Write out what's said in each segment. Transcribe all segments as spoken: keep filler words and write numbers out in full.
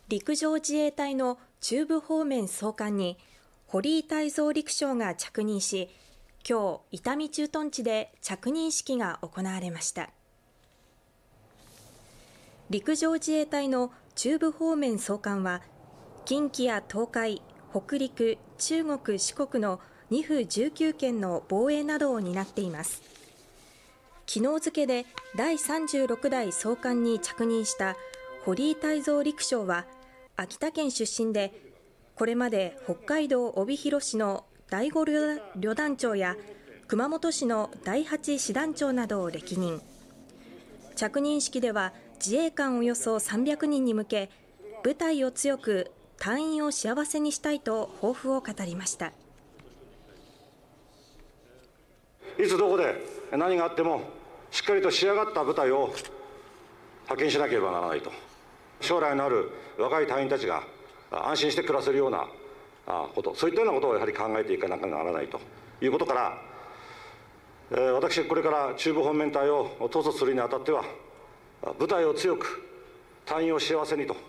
陸上自衛隊の中部方面総監に堀井泰三陸将が着任し、今日伊丹駐屯地で着任式が行われました。陸上自衛隊の中部方面総監は近畿や東海、北陸、中国、四国のに府じゅうきゅうけんの防衛などを担っています。昨日付でだいさんじゅうろくだい総監に着任した堀井泰三陸将は秋田県出身で、これまで北海道帯広市のだいご旅団長や熊本市のだいはち師団長などを歴任。着任式では自衛官およそさんびゃくにんに向け、部隊を強く隊員を幸せにしたいと抱負を語りました。 いつどこで何があってもしっかりと仕上がった部隊を派遣しなければならないと。将来のある若い隊員たちが安心して暮らせるようなこと、そういったようなことをやはり考えていかなければならないということから、えー、私これから中部方面隊を統率するにあたっては、部隊を強く隊員を幸せにと。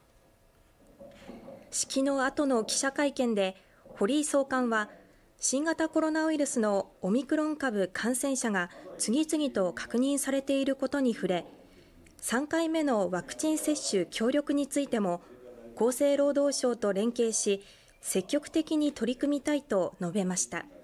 式の後の記者会見で堀井総監は、新型コロナウイルスのオミクロン株感染者が次々と確認されていることに触れ、さんかいめのワクチン接種協力についても厚生労働省と連携し積極的に取り組みたいと述べました。